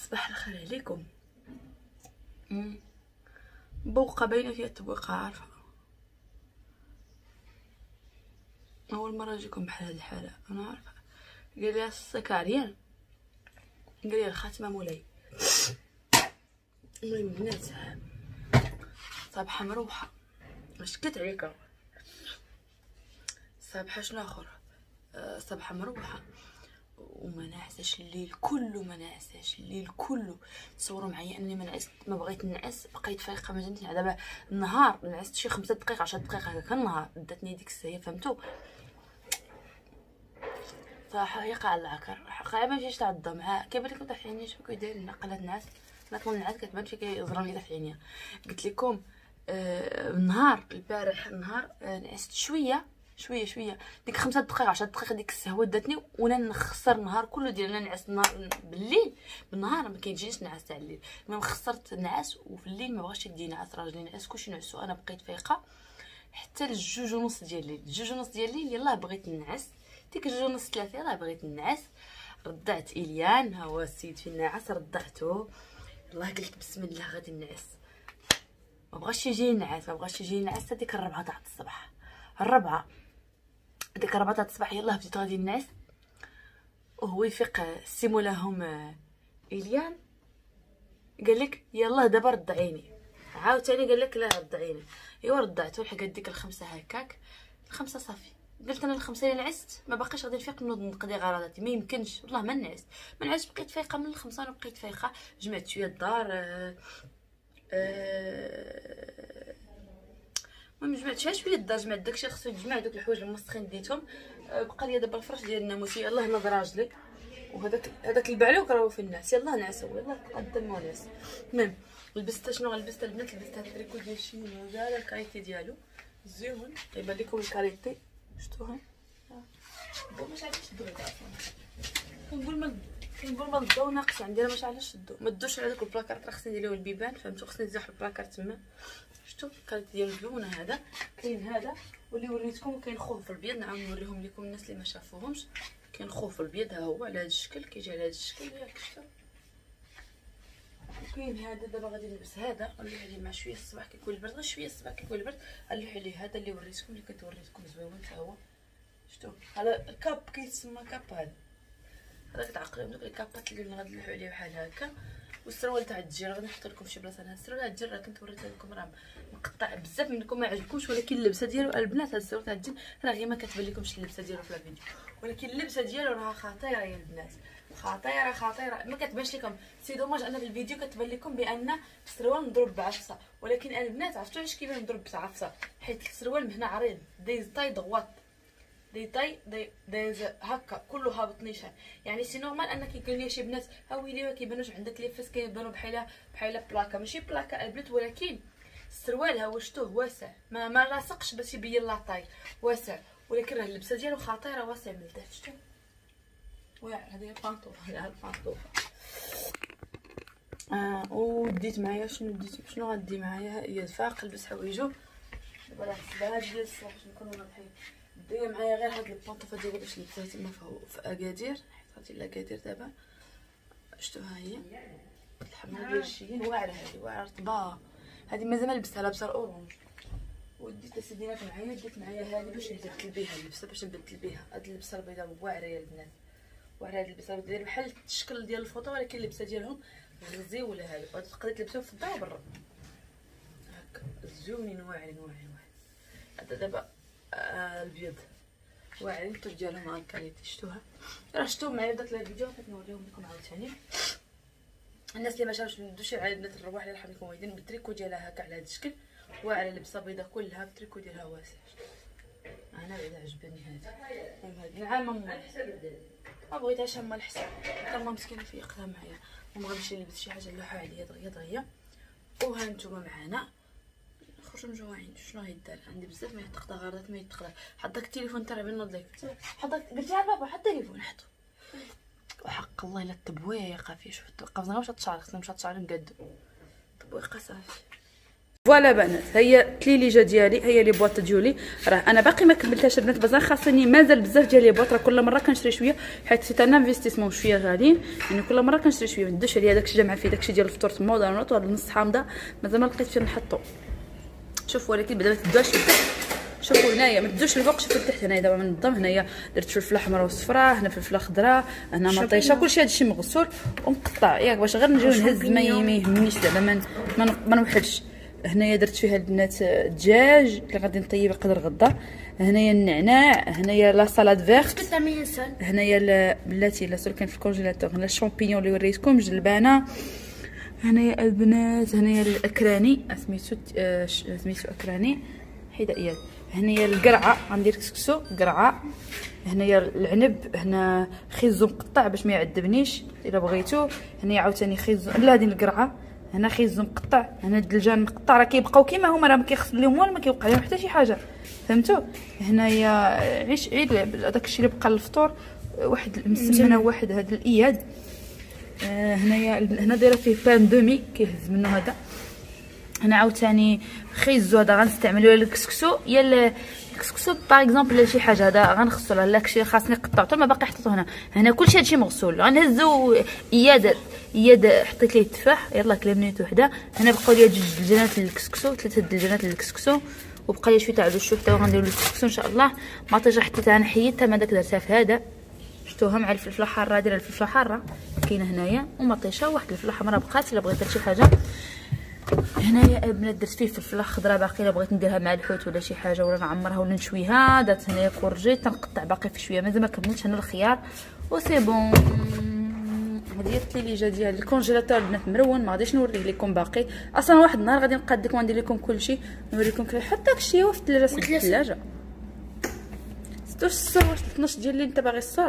صباح الخير عليكم. بوقه باينه فيها التبويقه، عارفه اول مره نجيكم بحال هاد الحاله. انا عارفه. قال لي السكاريان، قال لي الخاتمه مولاي. المهم البنات، صباحه مروحه، شكيت عليكم. صباحه شنو اخر، صباحه مروحه وما نعساش الليل كله، ما نعساش الليل كله. تصوروا معايا اني ما نعست، ما بغيت نعس، بقيت فايقه ما جاتنيش. دابا النهار نعست شي 5 دقائق 10 دقائق هكاك النهار، داتني ديك الساعه، فهمتوا؟ صراحه هي قاع العكر قاع ما مشيتش تعض مع كيبان لكم تحت عينيا شنو كيدير لنا قلات نعاس. ناكل النعاس كتبان فيه كيزرني تحت عينيا. قلت لكم النهار البارح النهار نعست شويه شويه ديك 5 دقائق 10 دقائق ديك السهوه داتني، وانا نخسر النهار كله ديالنا نعس. النهار بالليل بالنهار ما كيجينيش نعس تاع الليل. المهم خسرت النعاس، وفي الليل ما بغاش يدي نعس، راجلي نعس كلشي نعسو. انا بقيت فايقه حتى للجوج ونص ديال الليل. الجوج ونص ديال الليل يلاه بغيت نعس، ديك الجوج ونص 3 يلاه بغيت نعس. رضعت إليان، ها هو السيد في النعاس، رضعته. والله قلت بسم الله غادي نعس، ما بغاش يجي نعس، ما بغاش يجي نعس. حتى ديك 4 تاع الصباح، ديك 4 تاع الصباح يلاه بديت غادي نعس. وهو يفيق سيمو لهم إليان، قال لك يلاه دابا رضعيني. عاوتاني قال لك لا رضعيني. ايوا رضعته لحقت ديك ال5 هكاك، ال5 صافي. قلت انا ال5 اللي نعست ما باقيش غادي نفيق نوض نقضي غرضاتي، ما يمكنش والله ما نعس. ما نعس، بقيت فايقه من ال5 وانا بقيت فايقه. جمعت شويه الدار، المهم جمعت شويه الدار، جمعت داكشي خصو يتجمع، دوك الحوايج المسخين ديتهم. بقى لي دابا الفراش ديال الناموسي، يلاه ناض راجلي. وهذاك البعلوك راهو في الناس، يلاه نعسوا يلاه قدم ونعس. المهم لبست شنو غلبست البنات، لبست هاد التريكو ديال الشينو، زال الكاريتي ديالو زيون. يبان لكم الكاريتي شفتوها؟ ما عرفتش الضو هذا كنقول ما الضو ناقص عندي، انا ما عرفتش الضو. ما تدوش على داك البلاكارت، راه خصني ندير له البيبان، فهمتوا؟ خصني نزيح البلاكارت تما. شفتوا الكاريتي ديال اللون هذا؟ كاين هذا واللي وريتكم، كاين خوف الابيض، نعاود نوريهم لكم الناس اللي ما شافوهمش. كاين خوف الابيض، ها هو على هذا الشكل، كيجي على هذا الشكل ياك شفتوا. وكاين هذا دابا غادي نلبس هذا، نلوح عليه مع شويه الصباح كيكون البرد، غير شويه الصباح كيكون البرد. نلوح عليه هذا اللي وريتكم، اللي كنت وريتكم زويون حتى هو. شفتوا هذا الكاب كيتسمى كاب. هذا كتعقلوا دوك الكابات اللي غادي نلوحو عليه بحال هكا. والسروال تاع الدجير غادي نحط لكم شي بلاصه. هذا السروال تاع الدجير راه كنت وريته لكم، راه مقطع بزاف منكم ما عجبكمش، ولكن اللبسه ديالو البنات، هذا السروال تاع الدجير راه غير ما كتبان لكمش اللبسه ديالو في الفيديو، ولكن اللبسه ديالو راه خطيره يا البنات، خطيره ما كتبانش لكم. سي دوماج انا في الفيديو كتبان لكم بان السروال مضروب بعفسه، ولكن البنات عرفتوا علاش كيبان مضروب بعفسه؟ حيت السروال من هنا عريض، دايز طاي ضغوط، دايز هكا كله هابط نيشان. يعني سي نورمال انك يقول لي شي بنات ها ويلي ما كيبانوش عندك لي فاس، كيبانو بحال بلاكا، ماشي بلاكا البنات، ولكن السروال ها هو شتوه واسع، ما لاصقش باش يبين لاطاي، واسع، ولكن راه اللبسه ديالو خطيره، واسع من التحت. شتو واعر، هذه هي البانطوفه، هي البانطوفه. وديت معايا شنو غندي معايا؟ هي الفاق نلبس حوايجو دابا. الصباح ديال الصباح باش نكونوا واضحين. دايره معايا غير هاد البانطوفه ديالي باش لبستها تما في اكادير، حيت غادي لاكادير دابا. شتو ها هي الحمراء ديال الشين، واعره، هذه واعره رطبه، هذه مازال ما لبستها، لابسه الاورانج. وديت السيدينات معايا، ديت معايا هذه باش نبدل بها اللبسه، باش نبدل بها هاد اللبسه البيضاء واعره يا البنات، واعره. هاد اللبسه داير بحال الشكل ديال الفوطو، ولكن اللبسه ديالهم غزيوله. هادو تقدري تلبسوهم في الدار وبرا هكا زوينين واعرين. هذا دابا البيض واعرين، الطوب ديالهم ها الكاليتي شفتوها، راه شفتوه معايا في داك الفيديو، بغيت نوريهم لكم عاوتاني. الناس اللي ما شافوش ندوشي على بنات الرواح اللي رحم لكم وايدين بالتريكو ديالها هكا على هذا الشكل، واعره لبسه بيضه كلها بالتريكو ديالها واسع. انا بعدا عجبني هذا. المهم هذه نعم ما بغيتهاش اما الحساب، كما مسكينه فيقها معايا، وما غنمشي نلبس شي حاجه نلوحها عليا دغيا. وها نتوما معانا نخرجوا مجوعين. شنو هيدار؟ عندي بزاف ما يتقضى غرضات ما يتقضى. حط داك التليفون تاع بنوض لك، حط قلتي على بابا حط التليفون حطو. وحق الله الا التبويقه فيه، شوف التبويقه زعما مشات شعر، خصنا مشات شعر نقادو التبويقه صافي. فوالا بنات، هي التليليجه ديالي، هي لي بواط ديالي. راه انا باقي ما كملتهاش البنات، بزاف خاصني مازال بزاف ديال لي بواط. راه كل مره كنشري شويه حيت سيت ان انفستيسمون شويه غاليين، يعني كل مره كنشري شويه. ما ندوش عليا داكشي جامع فيه داكشي ديال الفطور تما ودارات وهاد النص حامضه مازال ما لقيت فين نحطو. شوفوا ولكن بعدا ما تدوش لتحت. شوفوا هنايا ما تدوش الفوق، شوفوا لتحت. هنايا دابا منظم، هنايا درت فلفله حمراء وصفراء، هنا فلفله خضراء، هنا مطيشه، كلشي هادشي مغسول ومقطع ياك باش غير نجيو نهز ما يهمنيش زعما ما نوحلش. هنايا درت فيها البنات الدجاج اللي غادي نطيب يقدر غدا. هنايا النعناع، هنايا لا سالاد فيرت، هنايا بلاتي لا سول كاين في الكونجيلاتور، هنا الشامبينيون اللي وريتكم جلبانه. هنايا البنات، هنايا الاكراني سميتو اكراني حيدا اياد. هنايا القرعه غندير كسكسو قرعه. هنايا العنب، هنا خيزو مقطع باش ما يعذبنيش الا بغيتو. هنايا عاوتاني خيزو، لا هذه القرعه. هنا خيزو مقطع، هنا الدلجان مقطع، راه كيبقاو كيما هما، راه ما كيخص لهم والو، ما كيوقع لهم حتى شي حاجه، فهمتوا. هنايا عيش عيد داك الشيء اللي بقى للفطور، واحد المسمنه وواحد هذا الاياد. هنايا هنا دايره فيه بان دومي كيهز منه هذا. هنا عاوتاني خيزو هذا غنستعملوه للكسكسو، يا الكسكسو باغ اكزومبل ولا شي حاجه، هذا غنخصو له داكشي خاصني قطعته ما باقي حطيته هنا. هنا كلشي هادشي مغسول، غنهزو اياد حطيت ليه التفاح، يلاه كلا منيت وحده. هنا بقاو لي 2 دجاجات للكسكسو، 3 دجاجات للكسكسو، وبقى لي شويه تاع الشوف حتى غنديرو للكسكسو ان شاء الله. مطيشه حطيتها انا حيدتها، ما داك درتها في هذا، شفتوها مع الفلفله حاره، دايره الفلفله حاره كاينه هنايا، ومطيشه واحد الفلفله حمراء بقات الا بغيت شي حاجه. هنايا البنات درت فيه فلفله خضراء باقي الا بغيت نديرها مع الحوت ولا شي حاجه ولا نعمرها ولا نشويها. درت هنايا كورجيت تنقطع باقي في شويه مازال ما كملتش. هنا الخيار وسي بون. هذه هي التليجه ديال الكونجيلاتور البنات مرون، ما غاديش نوريه لكم باقي اصلا. واحد النهار غادي نقادك وندير لكم كلشي، نوريكم حتى داكشي هو في الثلاجه. في الثلاجه 16 واش 12 ديال الليل انت باغي الصال.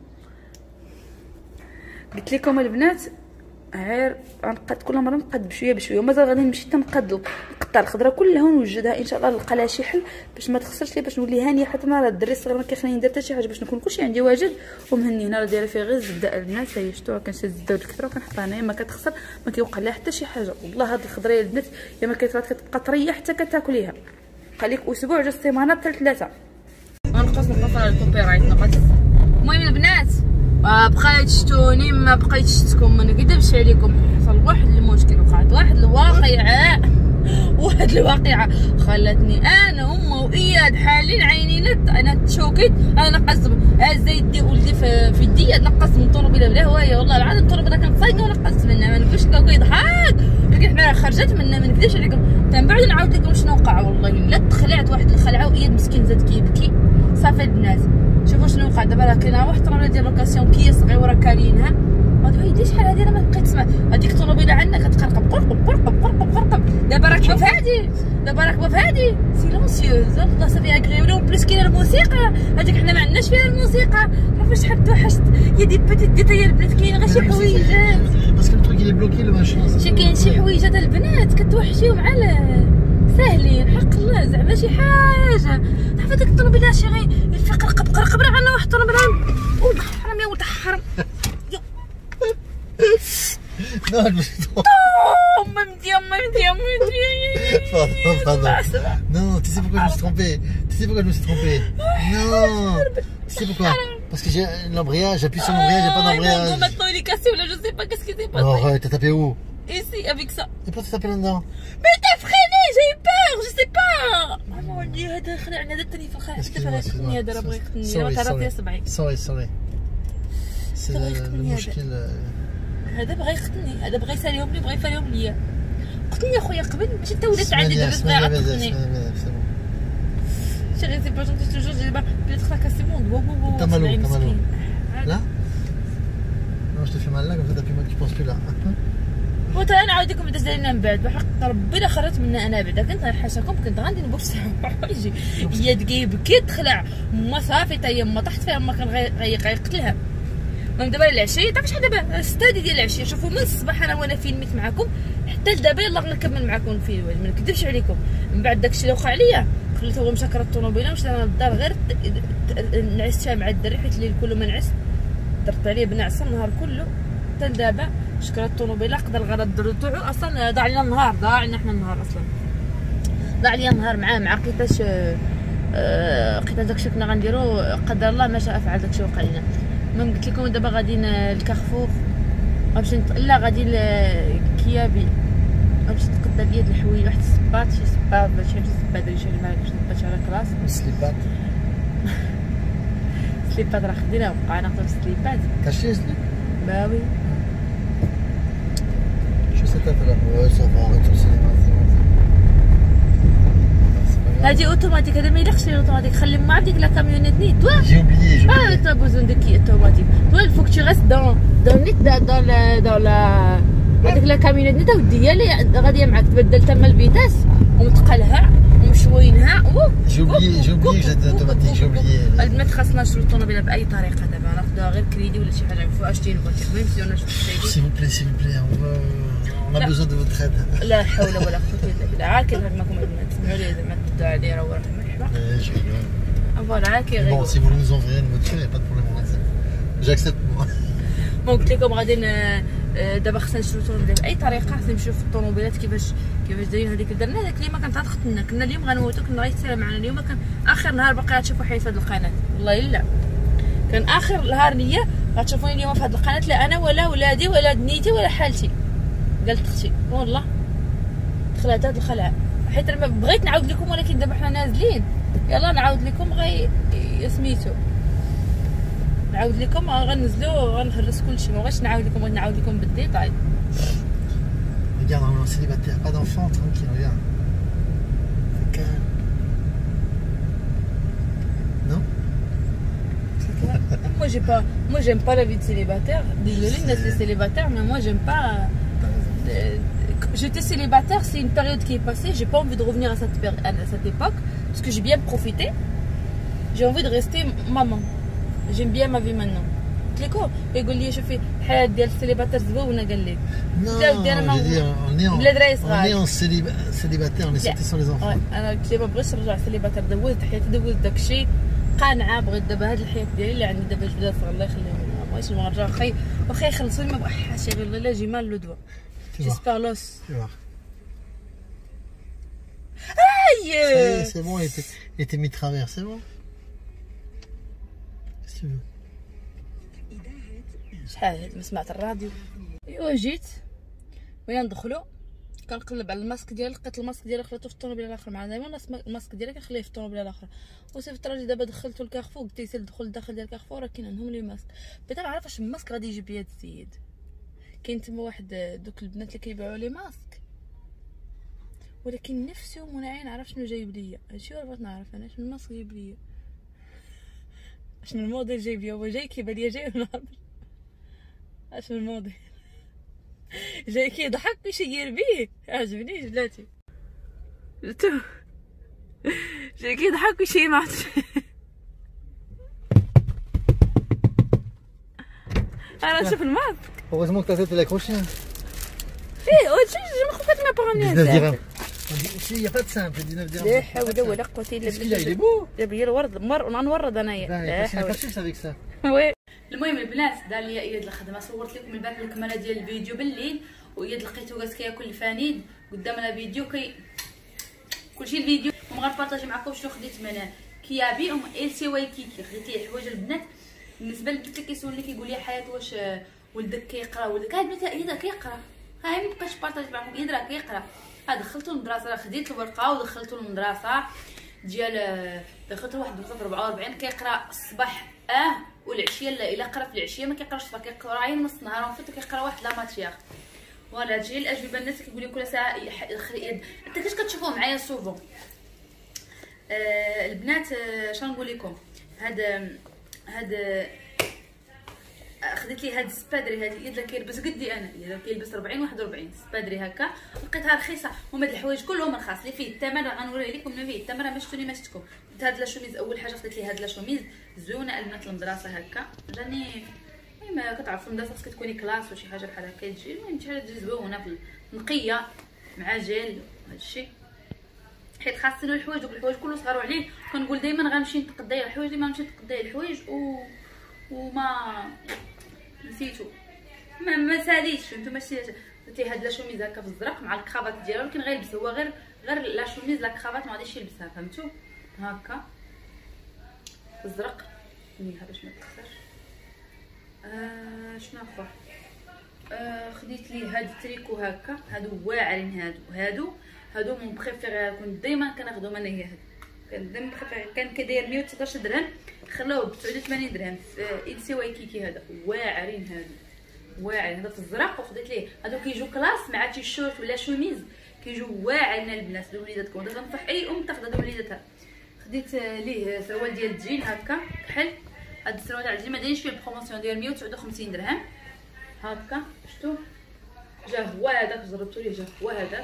قلت لكم البنات غير غنقاد كل مره نقاد بشويه بشويه، ومازال غادي نمشي نقطع الخضره كلها ونوجدها ان شاء الله، نلقى لها شي حل باش ما تخسرش لي، باش نولي هانيه. حتى انا الدري الصغير ما كيخليني ندير حتى شي حاجه، باش نكون كلشي عندي واجد ومهني. هنا راه دايره فيه غير الزبده البنات، هي شفتوها كنشد الزبده والكثره وكنحطها هنايا، ما كتخسر ما كيوقع لها حتى شي حاجه. والله هاد الخضره يا البنات يا ما كتبقى طريه حتى كتاكليها، بقى لك اسبوع جوج سيمانه حتى 3. غنقص على الكوبي رايت نقص. المهم البنات بقيت شتوني ما بقيت شتكم، ما نكذبش عليكم، حصل واحد المشكل، وقعت واحد الواقعه خلتني انا هما واياد حالين عينينا. انا تشوكيت، انا نقصت هازه يدي ولدي في يدي نقصت من الطوموبيله بلا هوايه، والله العظيم الطوموبيله كانت صايده ونقصت منها، ما نقولش لكم كيضحك ولكن حنا خرجت منها، ما نكذبش عليكم. من بعد نعاود لكم شنو وقع، والله لا تخلعت واحد الخلعه واياد مسكين زاد كيبكي. صافي البنات شوفوا شنو وقع دابا. راه كاينه واحد الطوموبيله ديال لوكاسيون كيا صغيره كارينها، غادي يدي شحال هادي انا ما بقيت نسمع هذيك الطوموبيله عندنا كتقرقب قرقب. دابا راكبه في هادي سيلونسيوز، والله صافي اغريولي. وبليس كاينه الموسيقى هذيك حنا ما عندناش فيها الموسيقى، عرفتوا شحال توحشت. يا دي بيتيت ديتاي البنات كاين غير شي حويجات باسكو التروك اللي بلوكي لو ماشين، كاين شي حويجات البنات كتوحشيهم على ساهلين حق الله، زعما شي حاجه. تعرفي ديك الطوموبيله شي غير الفقر قرقب، راه عندنا واحد الطوموبيله حرام يا ولد حرام. Maman, non, tu sais pourquoi je me suis trompée. Non, tu sais pourquoi? Parce que j'ai l'embrayage, j'appuie sur l'embrayage, j'ai pas d'embrayage. Non, maintenant il est cassé ou là je sais pas qu'est-ce qui s'est passé. Oh, ouais, t'as tapé où? Ici, avec ça. Et pourquoi t'as tapé là-dedans? Mais t'as freiné, j'ai eu peur, je sais pas. Maman, dit هذا خلعنا هذا الثاني في الخلع حتى فرقتني هذا راه بغى يقتلني، راه طرات صبعي. Sorry. C'est le mushkil. هذا بغى يقتلني، هذا بغى يساليهم لي، بغى يفاليهم ليا. قتلني يا خويا قبل مشيت انت ولات عندي دابا صغيره قتلني. Chérie, c'est pas gentil, je te jure, j'ai pas peut-être fracassé mon doigt. T'as mal où? Là? Non, je te fais mal là, comme ça t'appuies mal, tu penses plus là. وتا انا عاود لكم داز علينا من بعد بحق ربي لا خرجت منها انا بعدا كنت غنحاشاكم، كنت غندير نبوس حوايجي هي كيبكي تخلع ما صافي حتى هي ما طحت فيها، ما كان غيقتلها. المهم دابا العشيه تعرف شحال دابا 6 ديال العشيه، شوفوا من الصباح انا وانا فيلميت معكم حتى لدابا يلاه غنكمل معكم الفيديو، ما نكذبش عليكم. من بعد داكشي اللي وقع ليا خليت هو مشى كرا الطوموبيله مشيت انا للدار غير نعستها مع الدري حيت الليل كله ما نعست، درت عليه بنعسه النهار كله حتى لدابا. شكرا الطوموبيله قدر الغرض تاعو اصلا ضاع لنا النهار، ضاع لنا حنا النهار اصلا. ضاع لي نهار معاه مع لقيتاش لقيت داكشي كنا غنديرو قدر الله ما شاء فعل داكشي وقع لينا. المهم قلت لكم دابا غادي للكارفور غنمشي لا غادي لكيابي غنمشي نتقدى ليا د الحوايج واحد الصباط شي صباط شي صباط شي معاك شي صباط على كلاس سليبات سليبات راه خدينا وقعنا ناخذ سليبات كاشي سليب باوي شو ستاترا صافا سينما هادي اوتوماتيك هذا ما يليقش اوتوماتيك خلي مع ديك لا كاميونيت نيت توا جي اوبليي تا بوزون ديك اوتوماتيك توا الفوك تو ريست دون نيت دون لا هذيك لا كاميونيت نيت ودي هي اللي غاديه معاك تبدل تما الفيتاس ومتقلها ومشوينها جي اوبليي جات اوتوماتيك جي اوبليي. البنات خاصنا نشرو الطوموبيله باي طريقه دابا ناخذوها غير كريدي ولا شي حاجه نفوا اشتي نفوتير المهم سيونا نشوف s'il vous plaît on a besoin de votre aide. لا حول ولا قوه الا بالله عاكل هكماكم البنات تسمعوا لي زعما تدعوا عليا راه وراه مرحبا فوالا عاكي غير bon si vous nous envoyez une voiture y a pas de problème j'accepte moi. قلت لكم غادي دابا خصنا نشرو الطوموبيله باي طريقه خصنا نمشيو في الطوموبيلات كيفاش دايرين هذيك درنا هذاك اليوم كانت تختنا كنا اليوم غنموتو كنا غيتسالى معنا اليوم كان اخر نهار باقي غتشوفوا حيت هاد القناه والله الا كان اخر نهار ليا غتشوفوني اليوم في هاد القناه لا انا ولا ولادي ولا دنيتي ولا حالتي قالت اختي والله دخلت هاد الخلعه حيت انا بغيت نعاود لكم ولكن دابا حنا نازلين يلا نعاود لكم سميتو نعاود لكم غنزلو غنهرس كلشي ما بغيتش نعاود لكم بغيت نعاود لكم بالديتاي. Regarde, on est célibataire, pas d'enfant, tranquille, regarde. C'est calme. Non? Moi j'aime pas la vie de célibataire. Désolée d'être célibataire, mais moi j'aime pas. J'étais célibataire, c'est une période qui est passée. J'ai pas envie de revenir à cette époque parce que j'ai bien profité. J'ai envie de rester maman. J'aime bien ma vie maintenant. لكم يقول لي شوفي الحياه ديال السيليباتير زوينه قال لي on est célibataire on est sorti sans les enfants. انا قلت له ما بغيتش نرجع سيليباتير دوزت حياتي دوزت داكشي قانعه بغيت دابا هاد الحياه ديالي اللي عندي دابا جبدات الله يخليهم ما بغيتش نرجع واخا يخلصوني ما بغيتش غير لا جي مال لو دوا جيسبر لوس اي c'est bon il était mis travers c'est bon si tu veux. شحال ما سمعت الراديو ايوا جيت وين ندخلو كنقلب على الماسك ديالي لقيت الماسك ديالي خليته في الطوموبيله الاخرى مع دائما الماسك ديالي كنخليه في الطوموبيله الاخرى وصيفط راجل دابا دخلته الكارفور قلت يسير دخل الداخل ديال الكارفور راه كاين عندهم لي ماسك بغيت نعرف واش الماسك غادي يجيب لي هاد السيد كاين تما واحد دوك البنات اللي كيبيعوا لي ماسك ولكن نفسي ومنعي نعرف شنو جايب ليا هادشي هو بغيت نعرف انا شنو الماسك جايب ليا شنو الموديل جايب ليا هو جاي كيبان ليا جاي نهار اش من الماضي جاي كيضحك ويشير بيه عجبني بلاتي جاي كيضحك ويشير ما عرفتش انا نشوف الماسك heureusement que ta tête elle est accrochée. je me crois pas de ma parole 19 dirhams. Il y a pas de simple 19 dirhams. لا حول ولا قوه الا بالله il est beau. جاب لي الورد ونورد انايا لا حول avec ça. وي المهم البنات دار لي اياد الخدمه صورت لكم البارح الكماله ديال الفيديو بالليل واياد لقيتو جالس كياكل الفانيد قدامنا فيديو كلشي الفيديو ومغنبارطاجي معكم شنو خديت من كيابي السي وايكيكي خديت ليه حوايج البنات بالنسبه للبنت اللي كيسولني كيقول لي حياه واش ولدك كيقرا ولدك هاد البنت اياد كيقرا هاي مابقاش بارطاجي معكم اياد راه كيقرا دخلتو للمدرسه خديت الورقه ودخلتو للمدرسه ديال دخلت واحد البلاصه 44 كيقرا الصباح والعشيه لا الا قرا في العشيه ما كيقراش الصباح كيقرا غير نص نهار وفات كيقرا واحد لا ماتيير فوالا هادشي الاجوبه الناس كيقول لي كل ساعه انت كاش كتشوفوا معايا سوفون البنات اش نقول لكم هاد خديت لي هاد السبادري هادي يد كيلبس قدي انا يد كيلبس 40 41 سبادري هكا لقيتها رخيصه هما هاد الحوايج كلهم رخاص اللي فيه الثمن غنوري لكم ما فيه الثمن ما شفتوني ما شفتكم هاد لا شوميز اول حاجه خديت لي هاد لا شوميز زوينه البنات المدرسه هكا جاني المهم كتعرفوا المدرسه خصك تكوني كلاس وشي حاجه بحال هكا تجي المهم شي حاجه تجي زوينه نقيه مع جيل هادشي حيت خاصني الحوايج دوك الحوايج كله صغاروا عليه كنقول دائما غنمشي نتقداي الحوايج ديما نمشي نتقداي الحوايج وما نسيتو ما ساليتش نتوما درت ليه هاد لا شوميز هكا في الزرق مع الكرافات ديالو، ولكن غيلبس هو غير لا شوميز لا كرافات ما غاديش يلبسها، فهمتوا؟ هكا في الزرق نيها باش ما تكسرش. شنو اخر؟ خديت ليه هاد التريكو هكا، هادو واعرين، هادو مون بريفيري، كنت ديما كناخذهم انايا. هاد كان ديما بريفيري، كان كيداير 119 درهم، خلاوه ب 89 درهم في إلسي وايكيكي. هذا واعرين، هذا في الزرق. وخديت ليه هادو كيجيو كلاس مع تيشورت ولا شوميز، كيجيو واعرين البنات. هادو وليداتكم هذا كنصح اي ام تاخذ هادو وليداتها. خديت ليه سروال ديال الجين هكا كحل. هاد السروال تاع الجين ما دايرش فيه البروموسيون، داير 159 درهم هكا. شفتوا جا هو هذاك، جربتو ليه جا هو هذاك.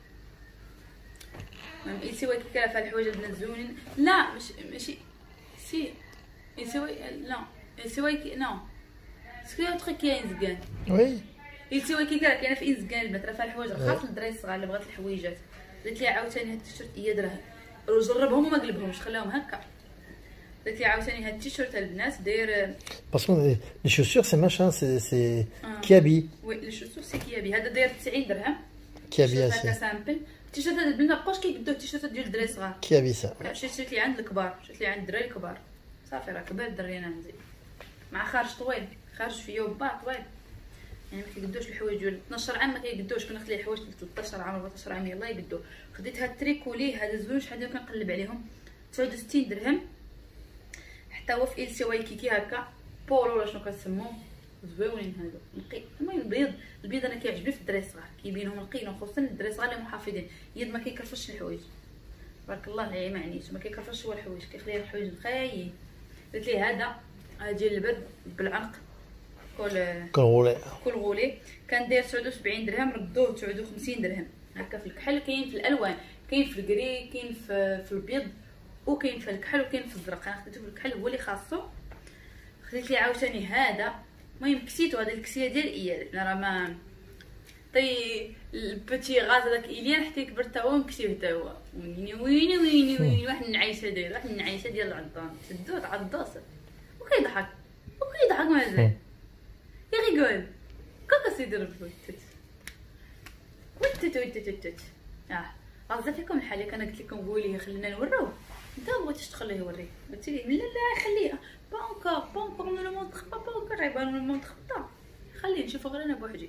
إلسي وايكيكي راه فيها الحوايج البنات زوينين. لا ماشي سي إلسي لا إلسي وايكيكي نو سكري اوتر كاين زكان. وي إلسي وايكيكي راه كاينه في إنزكان البنات، راه فيها الحوايج رخاص للدراري الصغار اللي بغات الحويجات. درت ليه عاوتاني هاد التيشيرت هي درهم، جربهم وما قلبهمش، خلاهم هكا. درت ليه عاوتاني هاد التيشيرت البنات داير باسكو لي شوسور سي ماشان سي كيابي. وي لي شوسور سي كيابي. هذا داير 90 درهم كيابي هكا سامبل. التيشيرت هذا البنات مابقاوش كيقدوه، التيشيرت ديال الدراري الصغار كيابي سا. شريت لي عند الكبار، شريت لي عند الدراري الكبار. صافي راه كبر الدري انا عندي، مع خارج طويل، خارج فيه وبا طويل، يعني ما كيقدوش الحوايج ديال 12 عام، ما كيقدوش. كناخذ ليه الحوايج 13 عام 14 عام يلاه يقدو. خديت هاد التريكو ليه هذا زوين، شحال دابا كنقلب عليهم 69 درهم. حتى هو في إلسي وايكيكي هكا بولو ولا شنو كتسموه، زويونين هادو نقي. المهم البيض انا كيعجبني في الدراري الصغار، كيبينهم نقيين، خصوصا الدراري الصغار اللي محافظين. يد ما كيكرفش الحوايج تبارك الله عليه، ما عنيش ما كيكرفش هو الحوايج، كيخلي الحوايج نقيين. درت ليه هذا ديال البرد بالعنق كل غولي، كان داير 79 درهم، ردوه 59 درهم هكا. في الكحل كاين في الالوان، كاين في الكري، كاين في البيض، وكاين في الكحل، وكاين في الزرق. انا خديته في الكحل هو اللي خاصو. خديت ليه عاوتاني هذا، المهم كسيتو هذا الكسيه ديال اياد. انا راه ما طي البيتي غاز هذاك ايليان حتى كبر تا هو مكسيو تا هو. ويني واحد النعيشه داير، واحد النعيشه ديال العضان. شدوه تعضوس وكيضحك مازال يغيقول كوكا سيدي ربي ويتت غازه فيكم الحال. انا قلت لكم قولي خلينا نوروه، انت ما بغيتيش تخليه يوريه، قلت لي لا خليها بونكور نو مونطخ با بونكور يبان نو مونطخ با، خليه نشوفو غير انا بوحدي.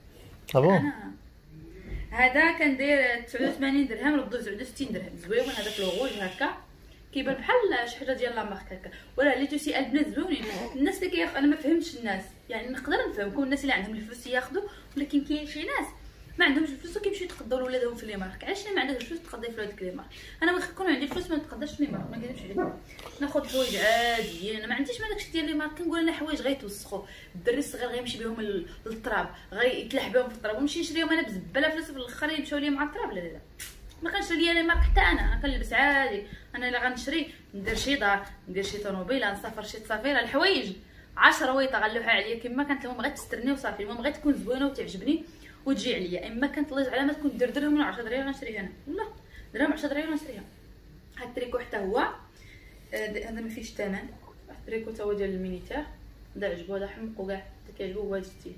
هذا كان داير 89 درهم، ردوه 69 درهم. زويون هذاك الغوج هكا، كيبان بحال شي حاجه ديال لا مارك هكا. ولا اللي توسي البنات زوينين. الناس اللي انا ما فهمتش الناس، يعني نقدر نفهمكم الناس اللي عندهم الفلوس ياخذوا، ولكن كاين شي ناس ما عندهمش الفلوس وكيمشيو يتقضوا لولادهم في لي مارك. علاش ما عندكش الفلوس تقضي في هذيك لي مارك؟ انا واخا يكون عندي الفلوس ما نتقداش في لي مارك، ما كنديرش عليكم. ناخذ حوايج عاديين، انا ما عنديش مع داكشي ديال لي مارك. كنقول انا حوايج غيتوسخوا، الدري الصغير غيمشي بهم للتراب، غيتلح بهم في التراب، ونمشي نشريهم انا بزباله فلوس في الاخر يمشيو لي مع التراب. لا ما كنشري ليا لي مارك حتى انا كنلبس عادي. انا الا غنشري ندير شي دار، ندير شي طوموبيله، نسافر شي تسافيره، الحوايج 10 ويطه غنلوحها عليا كما كانت. المهم غير تسترني وصافي، المهم غير تكون زوينه وتعجبني وتجي عليا. اما كانت الله يجعلها ما تكون دير درهم ولا 10 دراهم غنشريها انا، والله درهم 10 دراهم غنشريها. هاد التريكو حتى هو هذا ما فيهش ثمن. واحد التريكو تا هو ديال المينيتير، هذا عجبو، هذا حمقو كاع، حتى كيعجبو هو هاد ستيل.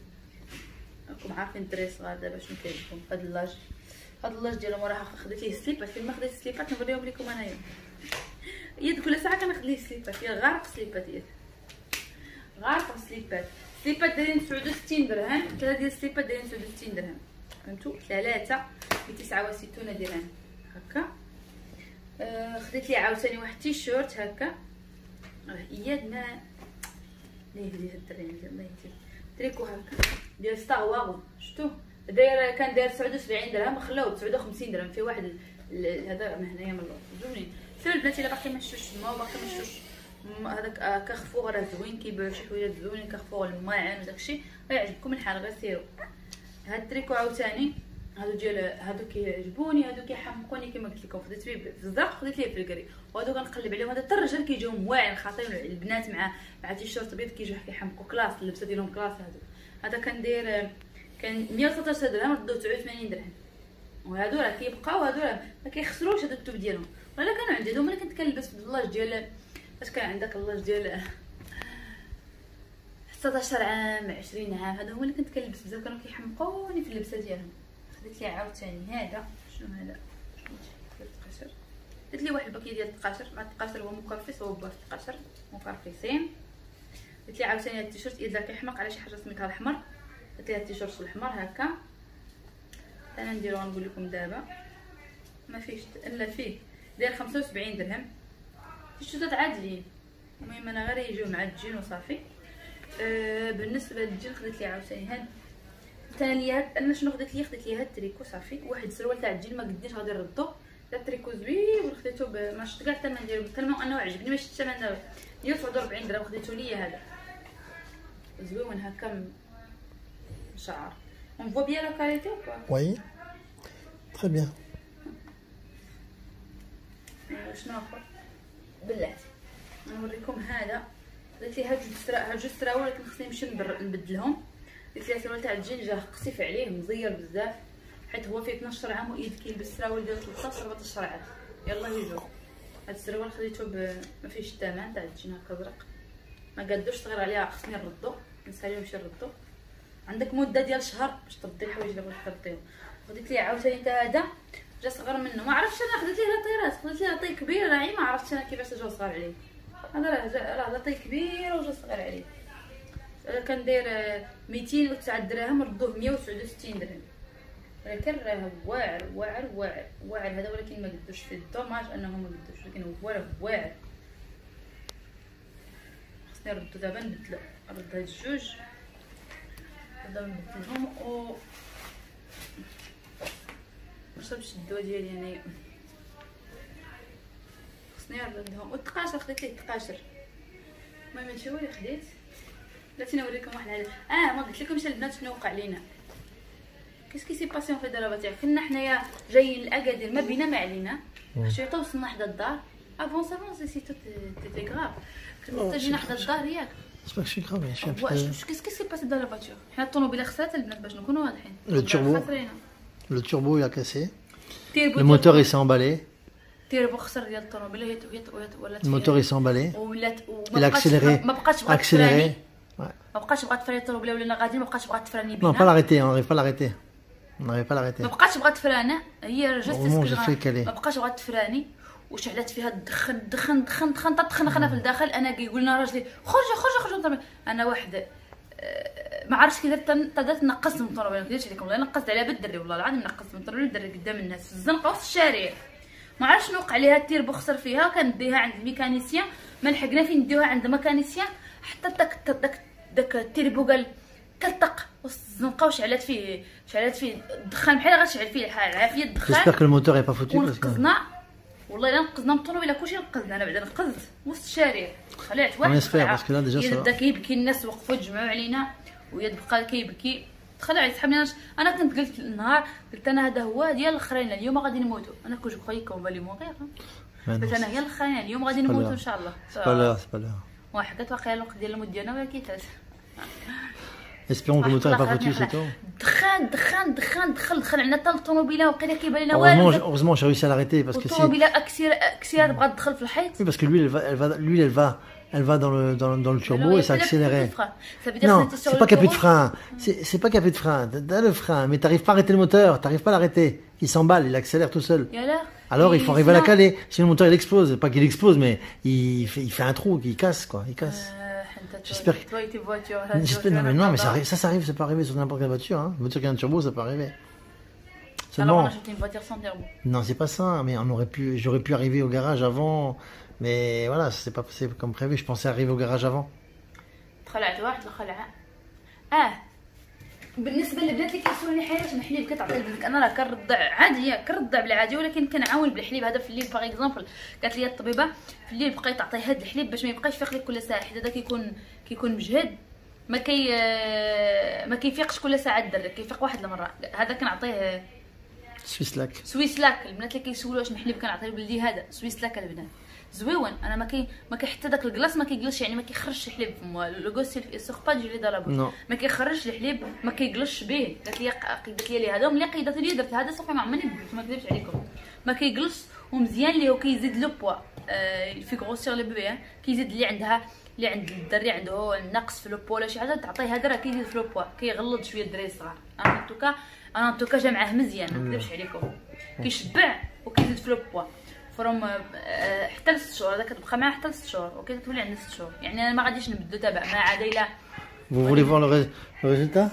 راكم عارفين الدراري الصغار دابا شنو كيعجبهم هاد اللاج. هاد اللاج ديالهم راه خديت ليه سليبات. فين ما خديت سليبات نوريهم لكم انايا. يد كل ساعه كناخذ ليه سليبات، يا غارق سليبات، يد غارق سليبات. سليبات دايرين 69 درهم، 3 ديال السليبات دايرين 69 درهم، فهمتوا؟ 3 ب 69 درهم هكا. خديت لي عاوتاني واحد تيشيرت هكا، اياد ما ليه هاد الدراري الله يهديه. تريكو هكا ديال ستار واغ، شفتوه كان داير 79 درهم، خلاوه ب 59 درهم. فيه واحد هذا من هنايا من اللور زوينين. سير البنات الا باقي ما شفتوش تما وباقي ما شفتوش هذاك كخفوغ راه زوين، كيبيعوا شي حوايج زوينين كخفوغ الماعن وداكشي، غيعجبكم الحال غير سيروا. هاد التريكو عاوتاني هادو كيعجبوني، هادو كيحمقوني كما قلت لكم. خديت ليه في الزرق، خديت ليه في الكري، وهادو كنقلب عليهم. هذا حتى الرجال كيجيهم واعرين خاطرين، البنات مع تيشيرت ابيض كيجيو كيحمقوا كلاس، اللبسه ديالهم كلاس. هذا كان داير 113 درهم، ردوه 89 درهم. وهادو راه كيبقاو، هادو راه ما كيخسروش هذا الثوب ديالهم. ولا كانوا عندي هادو، ملي كنت كنلبس في اللاج ديال، فاش كان عندك اللاج ديال 19 عام 20 عام، هذا هو اللي كنت كنلبس بزاف، كانوا كيحمقوني في اللبسه ديالهم. خديت لي عاوتاني هذا، شنو هذا؟ التقاشر، درت لي واحد الباكيه ديال التقاشر، مع التقاشر هو مكرفس، هو باف التقاشر مكرفسين. درت لي عاوتاني هاد التيشيرت اذا كيحمق على شي حاجه سميتها الاحمر، درت لي هاد التيشيرت الاحمر هكا. انا نديرو غنقول لكم دابا ما فيهش الا فيه داير 75 درهم. التيشيرتات عادلين، المهم انا غير يجيو مع الجين وصافي. بالنسبه للجين خديت لي عاوتاني هاد ثاني هاد، انا شنو خديت لي هاد التريكو صافي، واحد السروال تاع الجين ما قديش غادي نردو، دا التريكو زوين خديتو ما شفت كاع الثمن ديالو، تلمو انه عجبني، ما شفت الثمن ديالو 49 درهم خديتو ليا. هذا زوين هكا مشعر. On voit bien la qualité ou pas? Oui, très bien. شنو اخر بلاتي نوريكم. هذا درت لي هاد جوج سراول، ولكن خصني نمشي نبدلهم. درت لي سراول تاع الجين جا قصيف عليه مزير بزاف، حيت هو فيه 12 عام وايد كيلبس سراول ديال 13 14 عام. يلا يجو هاد السراول خديته ما فيهش الثمن تاع الجين هكا زرق، ما قادوش صغير عليها، خصني نردو، نساليو نمشي نردو. عندك مده ديال شهر باش تردي الحوايج اللي بغيتي ترديهم. خديت لي عاوتاني حتى هذا جا صغر منه، ما عرفتش انا خديت ليه لاطيرات، خديت ليه لاطي كبير راعي، ما عرفتش انا كيفاش جا صغر عليه. هذا راه لاطي كبير وجا صغر عليه. كان داير 209 دراهم، ردوه 169 درهم، ولكن راه واعر واعر واعر واعر هذا، ولكن ما قدوش فيه. دوماج انه ما قدوش، ولكن هو راه واعر. خصني نردو دابا نبدلو، نرد هاد الجوج دابا نبدلهم و مشربش الدواء ديالي انايا، خصني نردهم. والتقاشر خديت ليه التقاشر، المهم هادشي هو اللي خديت. بلاتي نوريكم واحد الحاجه. ما قلت لكمش البنات شنو وقع لينا، كيسكي سي باسيون في دابا. كنا حنايا جايين لاكادير ما بينا ما علينا، شويه وصلنا حدا الدار. افون سافون سي تي غراف، كنا جينا حدا الدار ياك. C'est pas que je suis grave, mais je suis un peu... Qu'est-ce qui s'est passé dans la voiture? حنا الطوموبيله خسرات البنات باش نكونوا واضحين. Le turbo il a cassé. Le moteur il s'est emballé. تيربو خسر ديال الطوموبيله ولات. Le moteur il s'est emballé. ولات Il a accéléré. ما بقاش بغات accéléré. ما بقاش بغات تفراني الطوموبيله، ولينا غاديين ما بقاش بغات تفراني بينا. Non, pas l'arrêter, on n'arrive pas à l'arrêter. On n'arrive pas à l'arrêter. ما بقاش بغات تفرانا، هي جات تسكر ما بقاش بغات تفراني، وشعلات فيها الدخن دخن دخن دخن تخنخنا في الداخل. انا كيقول لنا راجلي خرجي. انا واحد ما عرفتش كي درت نقصت من الطوموبيله، ما كديرش عليكم والله نقصت عليها بالدري، والله العظيم نقصت من الطوموبيله بالدري قدام الناس في الزنقه وفي الشارع. ما عرفتش شنو وقع ليها، التيربو خسر فيها، كنديها عند الميكانيسيان، ما لحقنا فين نديوها عند ميكانيسيان، حتى داك التيربو قال كلطق وسط الزنقه وشعلات فيه الدخان بحال غتشعل فيه العافيه الدخان. J'espère que le moteur est pas foutu. ونقزنا والله الا نقزنا من الطوموبيله كلشي نقزنا. انا بعدا نقزت وسط الشارع، خلعت واحد بدا كيبكي، الناس وقفوا تجمعوا علينا ويا بقى كيبكي، تخلع يسحبني. انا كنت قلت النهار، قلت انا هذا هو ديال الاخرين، اليوم غادي نموتوا. انا كنت خويكم بالي موغير، قلت انا هي الاخرين اليوم غادي نموتوا ان شاء الله. سبالا وحكات واقيلا الوقت ديال الموت ديالنا ولكن Espérons que le moteur n'est pas foutu, c'est tout. دخل عندنا حتى الطوموبيله وبقينا كيبان لنا والو. Heureusement, j'ai réussi à l'arrêter parce que si. الطوموبيله اكسير بغات تدخل في الحيط. Oui, parce que elle va dans le turbo et ça accéléré. Non, c'est pas qu'il n'y a plus de frein. C'est pas qu'il n'y a plus de frein. T'as le frein, mais t'arrives pas à arrêter le moteur, t'arrives pas à l'arrêter. Il s'emballe, il accélère tout seul. Alors il faut arriver à la caler. Sinon le moteur il explose, pas qu'il explose, mais il fait un trou, il casse quoi, il casse. J'espère que. Non, mais ça arrive, ça peut arriver sur n'importe quelle voiture. Hein. Une voiture qui a un turbo, ça peut arriver. Seulement. Alors on a acheté une voiture sans turbo. Non, c'est pas ça, mais j'aurais pu arriver au garage avant. Mais voilà, c'est pas passé comme prévu. Je pensais arriver au garage avant. تخلعت واحد الخلعه. بالنسبه للبنات اللي كيسولوني حياش من حليب كتعطي لبنتك، انا راه كنرضع عاديه، كنرضع بالعادي، ولكن كنعاون بالحليب هذا في الليل. باغ اكزومبل قالت لي الطبيبه في الليل بقاي تعطيه هذا الحليب باش ما يبقاش يفيق لك كل ساعه، حيت هذا كيكون مجهد، ما كيفيقش كل ساعه الدري، كيفيق واحد المره. هذا كنعطيه سويسلاك. البنات اللي كيسولوا واش نحليب كنعطيه بلدي هذا سويسلاك البنات زويون. انا ما حتى داك الكلاص ما كيجلسش، يعني ما كيخرجش الحليب في فمو. لو غوس سوغ با دو لي دو لا بوش، ما كيخرجش الحليب، ما كيجلسش به. قالت لي هذا ملي قيدات لي درت هذا صافي ما عمرني بدلت، ما كذبش عليكم، ما كيجلس ومزيان ليه، وكيزيد لو بوا في غروسير لو بيبي، كيزيد لي عندها اللي عند الدري عنده نقص في لوبو ولا شي حاجه تعطيه هذا راه كيزيد في لوبو، كيغلط شويه الدراري الصغار. انا انتوكا جا معاه مزيان ما نكذبش عليكم، كيشبع وكيزيد في لوبو فروم حتى ل 6 شهور. هذا كتبقى معاه حتى ل 6 شهور وكتولي عندنا 6 شهور. يعني انا ما غاديش نبدلو تابع ما عاد الا Vous voulez voir le résultat?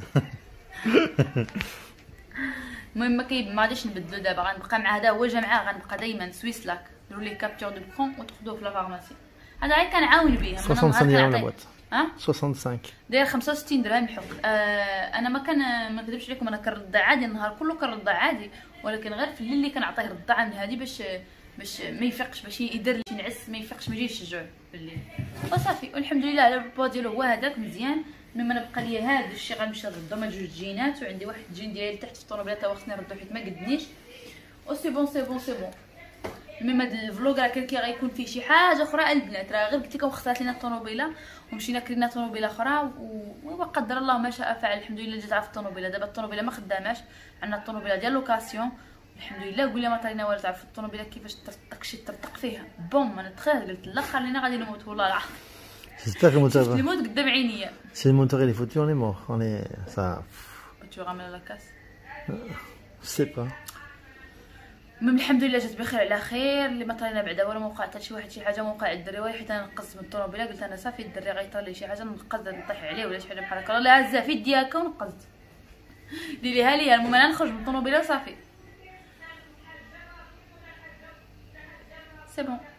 المهم ما غاديش نبدلو دابا، غنبقى مع هذا هو جا معاه، غنبقى دايما سويس لاك ديروا ليه كابتور دو بخون وتاخذوه في لا فارماسي. هذا غير كنعاون به. 65 درهم لا بواط. 65 داير 65 درهم الحق. انا ما نكذبش عليكم، انا كنرضع عادي النهار كله كنرضع عادي، ولكن غير في الليل اللي كنعطيه رضعه من هذه باش ما يفيقش، باش يدير شي نعس ما يفيقش ما يجيش الجوع بالليل وصافي. والحمد لله على البوا ديالو هو هذاك مزيان. المهم انا بقى لي هذا الشيء غنمشي نردو مع 2 جينات، وعندي واحد الجين ديالي تحت في الطوموبيله تا خصني نردو حيت ما قدنيش سي بون. المهم هاد الفلوق راه كي غيكون فيه شي حاجه اخرى البنات، راه غير قلت لكم خسرات لينا الطوموبيله ومشينا كرينا طوموبيله اخرى وقدر الله ما شاء فعل. الحمد لله جات عرفت الطوموبيله، دابا الطوموبيله ما خداماش، عندنا الطوموبيله ديال لوكاسيون الحمد لله. قول لي ما طرينا والو، تعرف الطوموبيله كيفاش ترطق فيها بوم. انا تخيل قلت لا خلينا غادي نموت والله العظيم. J'espère que le moteur. نموت قدام عينيا. Si le moteur il est foutu, on est mort. On est ça. Tu ramènes la casse. Je sais pas. المهم الحمد لله جات بخير على خير. اللي ما طرينا بعدا ولا ما وقع حتى شي واحد شي حاجه، ما وقع الدري حيت انا نقص من الطوموبيله. قلت انا صافي الدري غيطرى لي شي حاجه نقص نطيح عليه ولا شي حاجه بحال هكا، لا هزها في يدي هكا ونقصت ديريها ليا. المهم انا نخرج من الطوموبيله وصافي سي بون.